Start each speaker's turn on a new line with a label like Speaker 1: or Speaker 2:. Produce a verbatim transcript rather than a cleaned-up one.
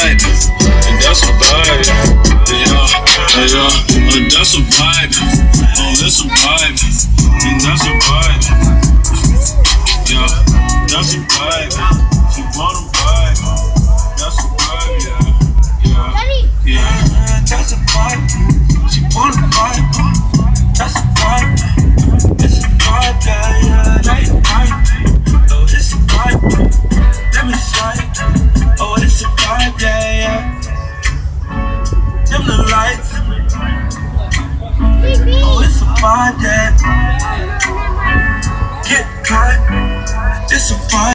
Speaker 1: vibe, and that's a vibe. Yeah, yeah, uh, that's a vibe. Oh, that's a vibe, and that's a vibe. Yeah, that's a vibe. She want a vibe. That's a vibe, yeah, yeah, yeah. That's a vibe. She want a vibe. That's a vibe. It's a vibe, yeah, yeah. Night, night. Oh, it's a vibe. Let me slide. Oh, it's a vibe, yeah, yeah. Dim the lights. Oh, it's a vibe, yeah. Get caught. It's a vibe.